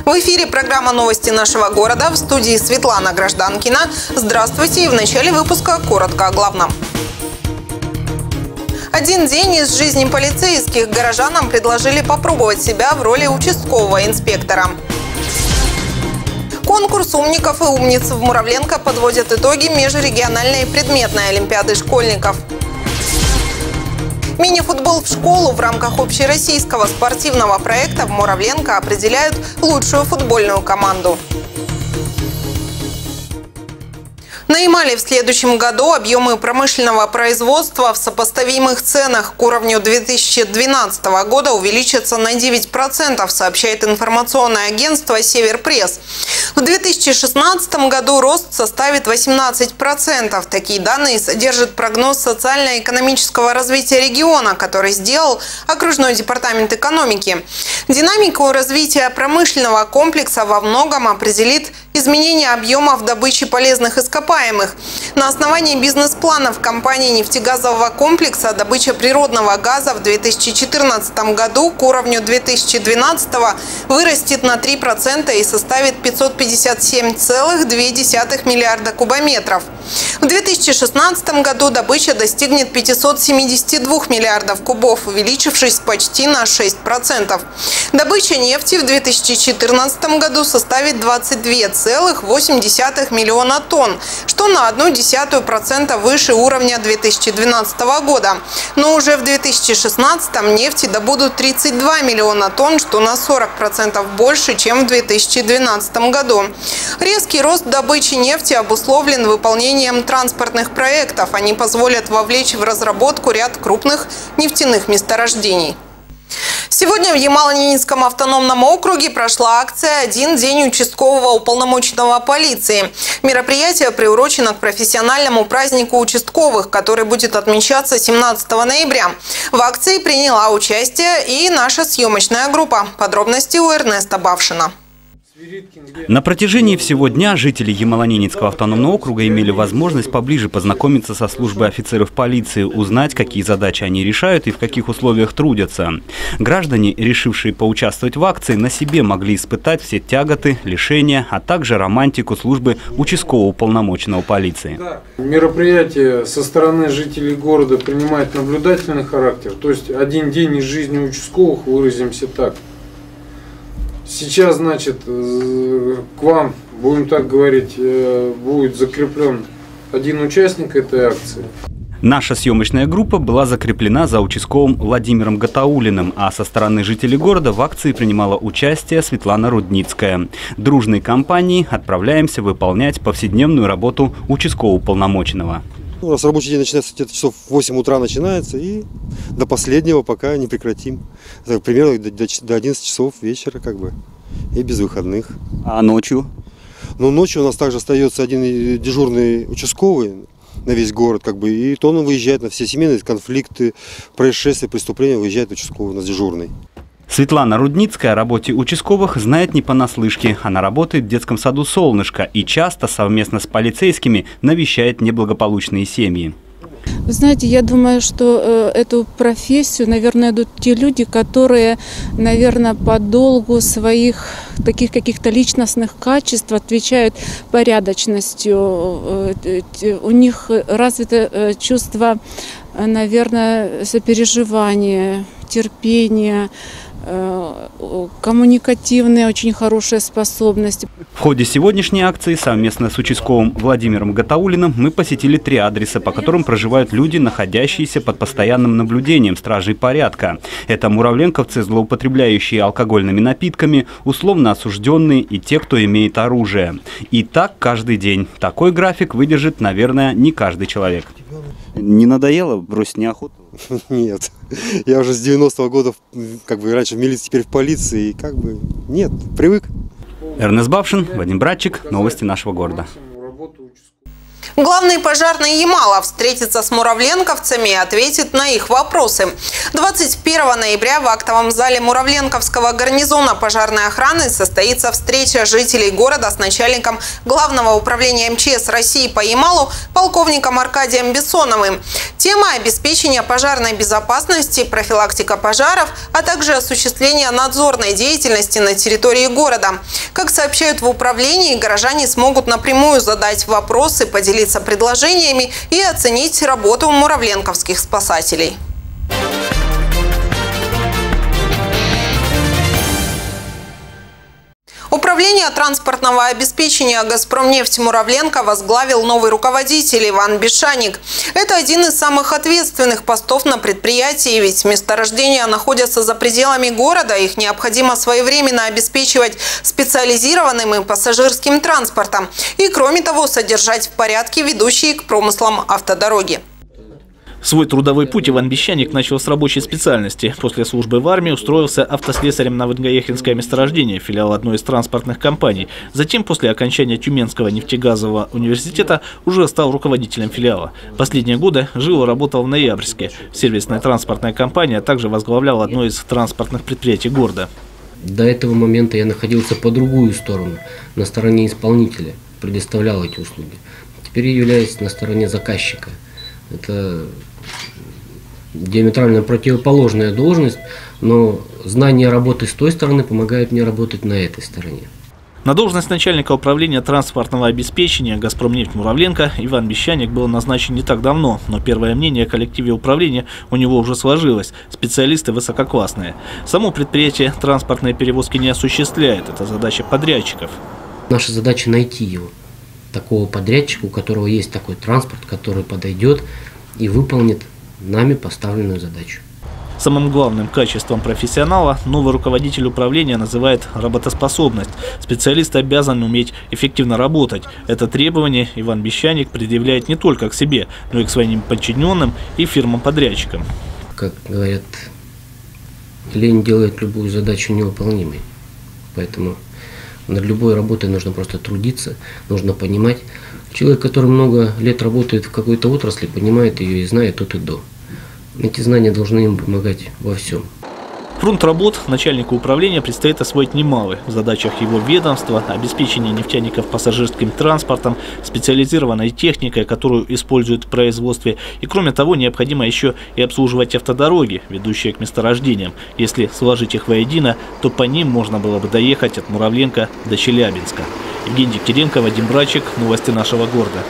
В эфире программа «Новости нашего города», в студии Светлана Гражданкина. Здравствуйте, и в начале выпуска коротко о главном. Один день из жизни полицейских. Горожанам предложили попробовать себя в роли участкового инспектора. Конкурс умников и умниц в Муравленко подводят итоги межрегиональной предметной олимпиады школьников. Мини-футбол в школу в рамках общероссийского спортивного проекта в Муравленко определяют лучшую футбольную команду. На Ямале в следующем году объемы промышленного производства в сопоставимых ценах к уровню 2012 года увеличатся на 9%, сообщает информационное агентство «Северпресс». В 2016 году рост составит 18%. Такие данные содержит прогноз социально-экономического развития региона, который сделал окружной департамент экономики. Динамику развития промышленного комплекса во многом определит изменение объемов добычи полезных ископаемых. На основании бизнес-планов компании нефтегазового комплекса добыча природного газа в 2014 году к уровню 2012 вырастет на 3% и составит 557,2 миллиарда кубометров. В 2016 году добыча достигнет 572 миллиардов кубов, увеличившись почти на 6%. Добыча нефти в 2014 году составит 22,8 миллиона тонн, что на 0,1% выше уровня 2012 года. Но уже в 2016 нефти добудут 32 миллиона тонн, что на 40% больше, чем в 2012 году. Резкий рост добычи нефти обусловлен выполнением транспортных проектов. Они позволят вовлечь в разработку ряд крупных нефтяных месторождений. Сегодня в Ямало-Ненецком автономном округе прошла акция «Один день участкового уполномоченного полиции». Мероприятие приурочено к профессиональному празднику участковых, который будет отмечаться 17 ноября. В акции приняла участие и наша съемочная группа. Подробности у Эрнеста Бавшина. На протяжении всего дня жители Ямало-Ненецкого автономного округа имели возможность поближе познакомиться со службой офицеров полиции, узнать, какие задачи они решают и в каких условиях трудятся. Граждане, решившие поучаствовать в акции, на себе могли испытать все тяготы, лишения, а также романтику службы участкового уполномоченного полиции. Мероприятие со стороны жителей города принимает наблюдательный характер, то есть один день из жизни участковых, выразимся так. Сейчас, значит, к вам, будем так говорить, будет закреплен один участник этой акции. Наша съемочная группа была закреплена за участковым Владимиром Гатаулиным, а со стороны жителей города в акции принимала участие Светлана Рудницкая. Дружной компанией отправляемся выполнять повседневную работу участкового уполномоченного. У нас рабочий день начинается где-то часов в 8 утра начинается и до последнего пока не прекратим. Так, примерно до 11 часов вечера как бы и без выходных. А ночью? Но ночью у нас также остается один дежурный участковый на весь город как бы, и то он выезжает на все семейные конфликты, происшествия, преступления, выезжает участковый у нас дежурный. Светлана Рудницкая о работе участковых знает не понаслышке. Она работает в детском саду «Солнышко» и часто совместно с полицейскими навещает неблагополучные семьи. Вы знаете, я думаю, что эту профессию, наверное, идут те люди, которые, наверное, по долгу своих таких каких-то личностных качеств отвечают порядочностью. У них развито чувство, наверное, сопереживания, терпения, коммуникативные, очень хорошие способности. В ходе сегодняшней акции совместно с участковым Владимиром Гатаулиным мы посетили 3 адреса, по которым проживают люди, находящиеся под постоянным наблюдением стражей порядка. Это муравленковцы, злоупотребляющие алкогольными напитками, условно осужденные и те, кто имеет оружие. И так каждый день. Такой график выдержит, наверное, не каждый человек. Не надоело бросить неохоту? Нет. Я уже с 90-го года, как бы раньше в милиции, теперь в полиции, и как бы нет, привык. Эрнест Бавшин, Вадим Братчик, новости нашего города. Главный пожарный Ямала встретится с муравленковцами и ответит на их вопросы. 21 ноября в актовом зале Муравленковского гарнизона пожарной охраны состоится встреча жителей города с начальником Главного управления МЧС России по Ямалу полковником Аркадием Бессоновым. Тема – обеспечение пожарной безопасности, профилактика пожаров, а также осуществление надзорной деятельности на территории города. Как сообщают в управлении, горожане смогут напрямую задать вопросы, поделиться предложениями и оценить работу муравленковских спасателей. Управление транспортного обеспечения «Газпромнефть» Муравленко возглавил новый руководитель Иван Бешаник. Это один из самых ответственных постов на предприятии, ведь месторождения находятся за пределами города, их необходимо своевременно обеспечивать специализированным и пассажирским транспортом и, кроме того, содержать в порядке ведущие к промыслам автодороги. Свой трудовой путь Иван Бешаник начал с рабочей специальности. После службы в армии устроился автослесарем на Вангаяхинское месторождение, филиал одной из транспортных компаний. Затем, после окончания Тюменского нефтегазового университета, уже стал руководителем филиала. Последние годы жил и работал в Ноябрьске. Сервисная транспортная компания также возглавлял одно из транспортных предприятий города. До этого момента я находился по другую сторону, на стороне исполнителя, предоставлял эти услуги. Теперь я являюсь на стороне заказчика. Это диаметрально противоположная должность, но знание работы с той стороны помогает мне работать на этой стороне. На должность начальника управления транспортного обеспечения «Газпромнефть» Муравленко Иван Бешаник был назначен не так давно, но первое мнение о коллективе управления у него уже сложилось. Специалисты высококлассные. Само предприятие транспортные перевозки не осуществляет. Это задача подрядчиков. Наша задача найти его, такого подрядчика, у которого есть такой транспорт, который подойдет и выполнит нами поставленную задачу. Самым главным качеством профессионала новый руководитель управления называет работоспособность. Специалист обязан уметь эффективно работать. Это требование Иван Бешаник предъявляет не только к себе, но и к своим подчиненным и фирмам-подрядчикам. Как говорят, лень делает любую задачу невыполнимой. Поэтому над любой работой нужно просто трудиться, нужно понимать. Человек, который много лет работает в какой-то отрасли, понимает ее и знает от и до. Эти знания должны им помогать во всем. Фронт работ начальнику управления предстоит освоить немалый. В задачах его ведомства – обеспечение нефтяников пассажирским транспортом, специализированной техникой, которую используют в производстве. И кроме того, необходимо еще и обслуживать автодороги, ведущие к месторождениям. Если сложить их воедино, то по ним можно было бы доехать от Муравленко до Челябинска. Евгений Дегтяренко, Вадим Брачек. Новости нашего города.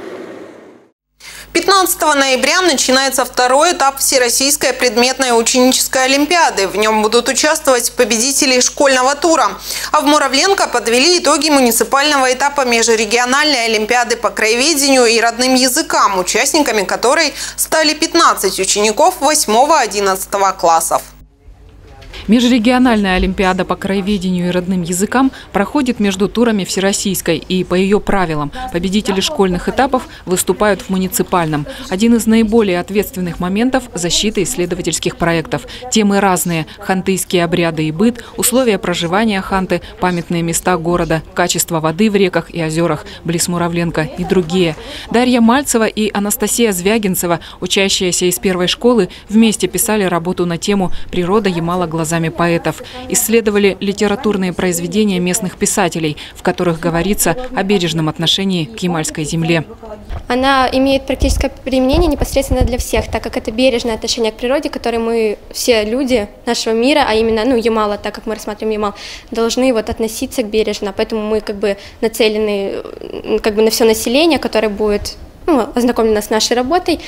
15 ноября начинается второй этап Всероссийской предметной ученической олимпиады. В нем будут участвовать победители школьного тура. А в Муравленко подвели итоги муниципального этапа межрегиональной олимпиады по краеведению и родным языкам, участниками которой стали 15 учеников 8-11 классов. Межрегиональная олимпиада по краеведению и родным языкам проходит между турами всероссийской, и по ее правилам победители школьных этапов выступают в муниципальном. Один из наиболее ответственных моментов – защита исследовательских проектов. Темы разные – хантыйские обряды и быт, условия проживания ханты, памятные места города, качество воды в реках и озерах, близ Муравленко и другие. Дарья Мальцева и Анастасия Звягинцева, учащиеся из первой школы, вместе писали работу на тему «Природа Ямала глазами поэтов». Исследовали литературные произведения местных писателей, в которых говорится о бережном отношении к ямальской земле. Она имеет практическое применение непосредственно для всех, так как это бережное отношение к природе, которое мы, все люди нашего мира, а именно Ямала, так как мы рассматриваем Ямал, должны относиться бережно. Поэтому мы нацелены на все население, которое будет ознакомлено с нашей работой.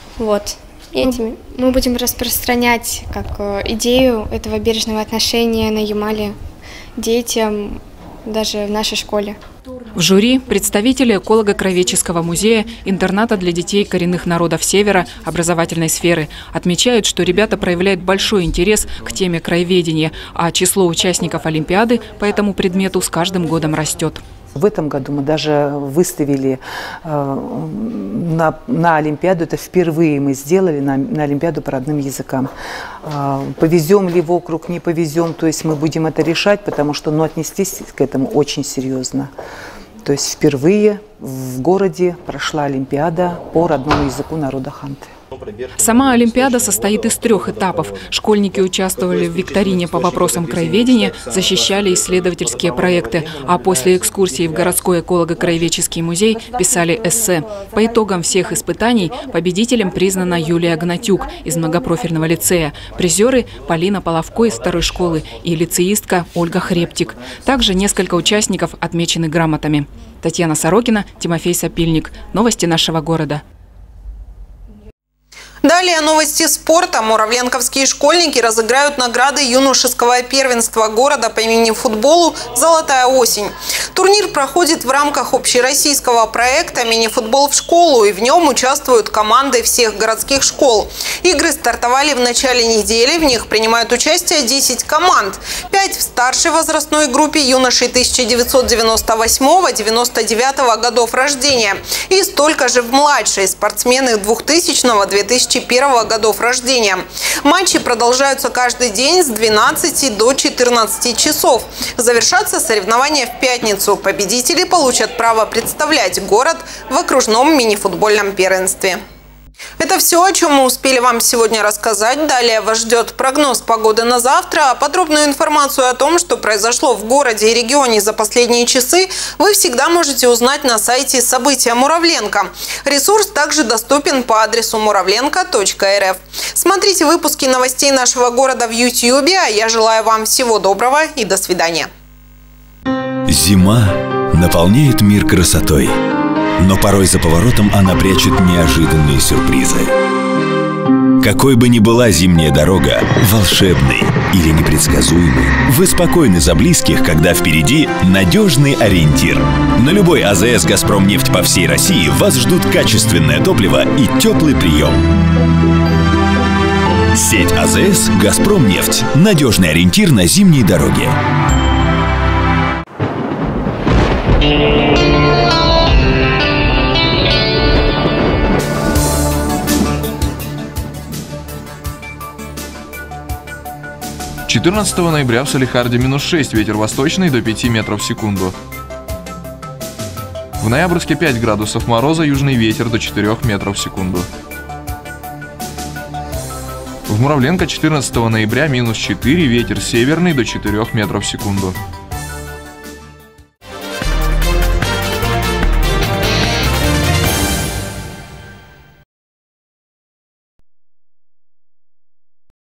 Мы будем распространять идею этого бережного отношения на Ямале детям, даже в нашей школе. В жюри представители эколого-краеведческого музея, интерната для детей коренных народов Севера, образовательной сферы. Отмечают, что ребята проявляют большой интерес к теме краеведения, а число участников Олимпиады по этому предмету с каждым годом растет. В этом году мы даже выставили на Олимпиаду, это впервые мы сделали на Олимпиаду по родным языкам. Повезем ли в округ, не повезем, то есть мы будем это решать, потому что отнестись к этому очень серьезно. То есть впервые в городе прошла Олимпиада по родному языку народа ханты. Сама Олимпиада состоит из 3 этапов. Школьники участвовали в викторине по вопросам краеведения, защищали исследовательские проекты, а после экскурсии в городской эколого-краеведческий музей писали эссе. По итогам всех испытаний победителем признана Юлия Гнатюк из многопрофильного лицея, призеры Полина Половко из 2-й школы и лицеистка Ольга Хрептик. Также несколько участников отмечены грамотами. Татьяна Сорокина, Тимофей Сапильник. Новости нашего города. Далее новости спорта. Муравленковские школьники разыграют награды юношеского первенства города по мини-футболу «Золотая осень». Турнир проходит в рамках общероссийского проекта «Мини-футбол в школу», и в нем участвуют команды всех городских школ. Игры стартовали в начале недели, в них принимают участие 10 команд. 5 в старшей возрастной группе юношей 1998-99 годов рождения и столько же в младшей спортсмены 2000-2001 годов рождения. Матчи продолжаются каждый день с 12 до 14 часов. Завершатся соревнования в пятницу. Победители получат право представлять город в окружном мини-футбольном первенстве. Это все, о чем мы успели вам сегодня рассказать. Далее вас ждет прогноз погоды на завтра. А подробную информацию о том, что произошло в городе и регионе за последние часы, вы всегда можете узнать на сайте «События Муравленко». Ресурс также доступен по адресу muravlenko.rf. Смотрите выпуски новостей нашего города в YouTube. А я желаю вам всего доброго и до свидания. Зима наполняет мир красотой. Но порой за поворотом она прячет неожиданные сюрпризы. Какой бы ни была зимняя дорога, волшебной или непредсказуемой, вы спокойны за близких, когда впереди надежный ориентир. На любой АЗС «Газпромнефть» по всей России вас ждут качественное топливо и теплый прием. Сеть АЗС «Газпромнефть» – надежный ориентир на зимней дороге. – 14 ноября в Салехарде -6, ветер восточный до 5 метров в секунду. В Ноябрьске 5 градусов мороза, южный ветер до 4 метров в секунду. В Муравленко 14 ноября -4, ветер северный до 4 метров в секунду.